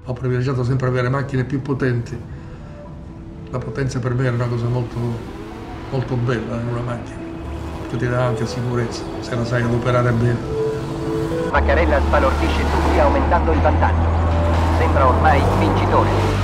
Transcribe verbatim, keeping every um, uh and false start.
Ho privilegiato sempre avere macchine più potenti. La potenza per me era una cosa molto, molto bella in una macchina, perché ti dà anche sicurezza, se la sai adoperare bene. Maccarella sbalordisce tutti aumentando il vantaggio. Sembra ormai vincitore.